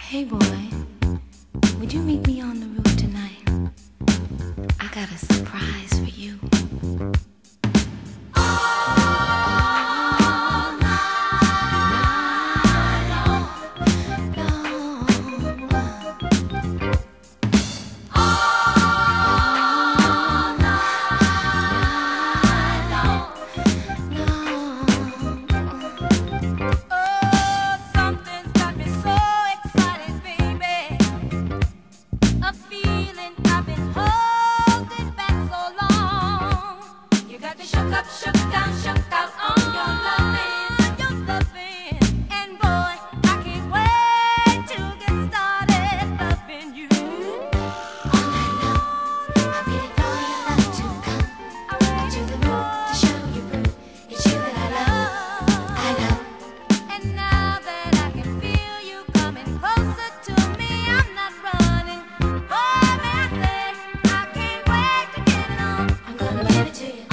Hey boy, would you meet me on the roof tonight? I got a surprise for you. Shook down, shook out on your loving, and boy, I can't wait to get started loving you. All night long, I'm waiting for your love to come to the roof to show you proof. It's you that I love. And now that I can feel you coming closer to me, I'm not running. Boy, may I say, I can't wait to get it on. I'm gonna give it to you.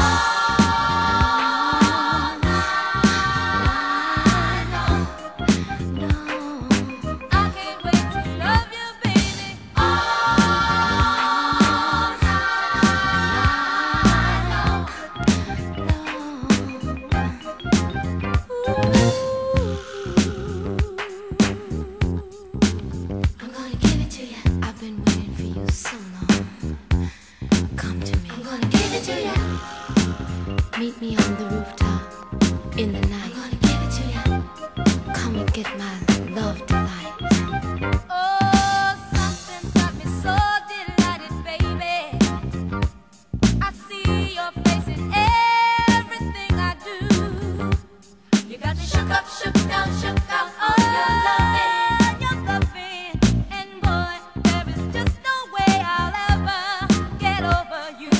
Meet me on the rooftop in the night. I'm gonna give it to you. Come and get my love tonight. Oh, something's got me so delighted, baby. I see your face in everything I do. You got me shook up, shook down, shook out on your loving, and boy, there is just no way I'll ever get over you.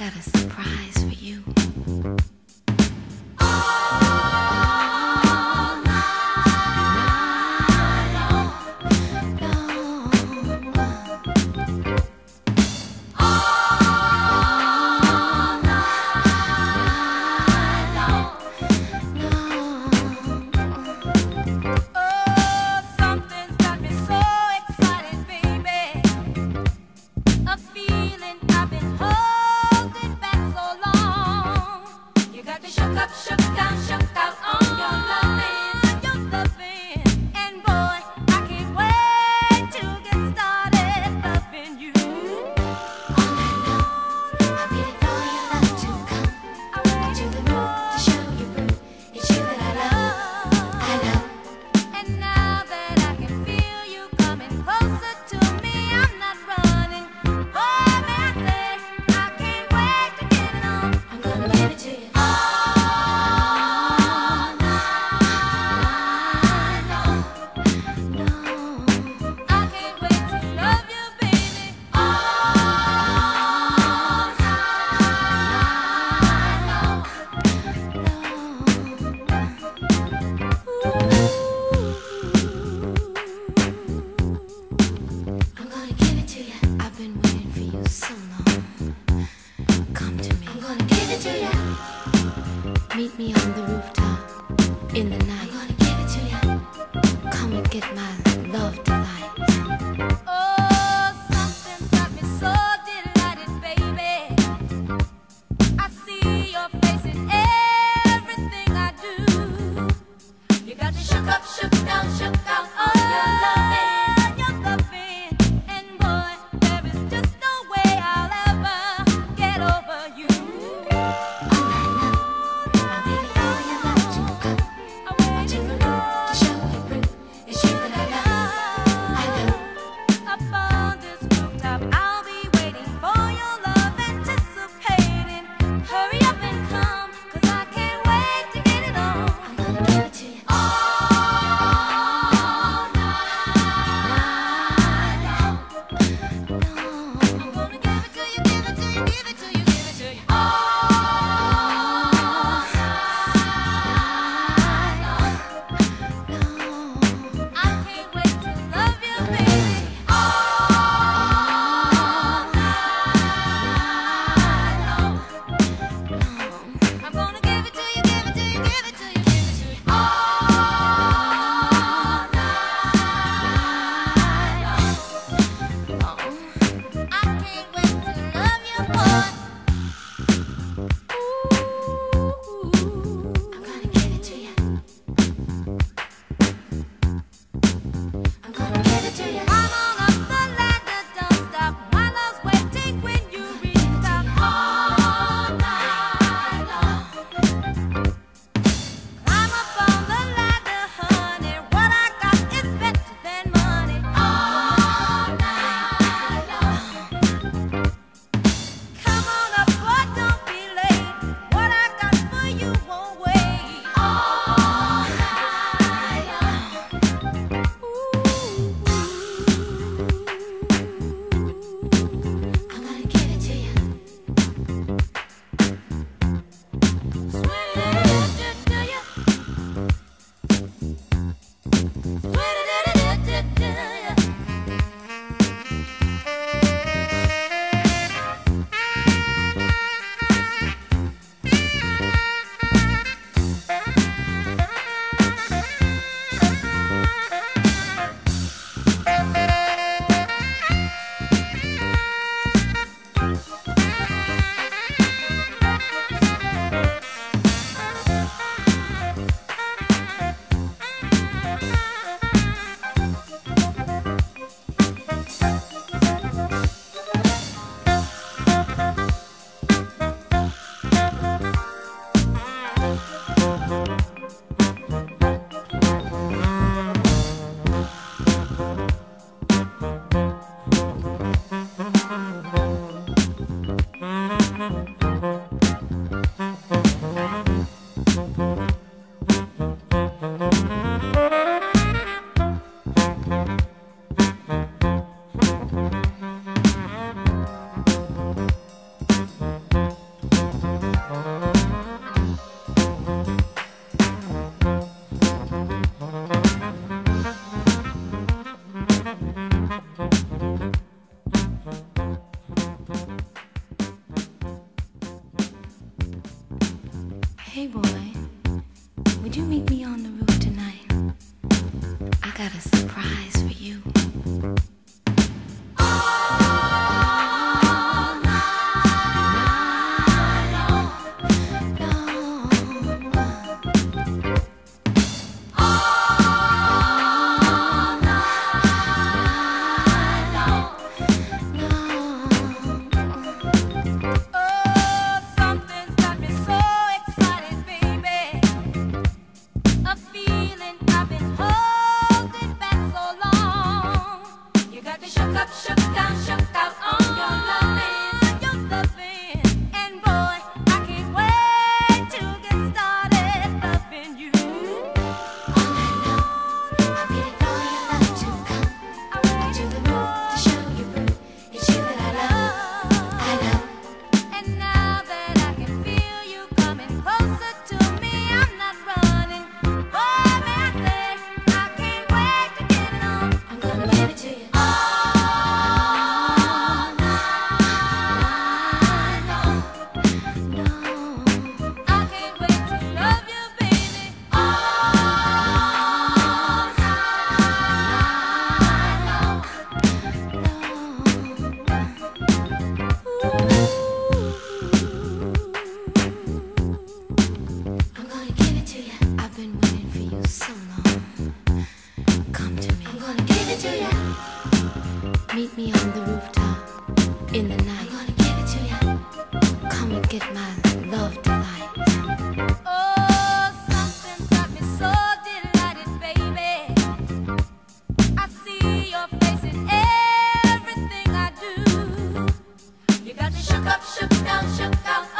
got a surprise for you. Meet me on the rooftop in the night. I'm gonna give it to you. Come and get my love delight. Oh, something's got me so delighted, baby. I see your face in everything I do. You got me shook up, shook down, shook out on your loving, your loving. And boy, there is just no way I'll ever get over you. Hey boy, would you meet me on the roof tonight? I got a surprise for you. Shook out on your loving, and boy, I can't wait to get started loving you. All night long, I'm waiting for your love to come to the roof to show you proof. It's you that I love. And now that I can feel you coming closer to me, I'm not running. Boy, may I say, I can't wait to get it on. I'm gonna give it to you. I've been waiting for you so long. Come to me. I'm gonna give it to you. Meet me on the rooftop in the night. I'm gonna give it to you. Come and get my love tonight. Oh, something's got me so delighted, baby. I see your face in everything I do. You got me shook out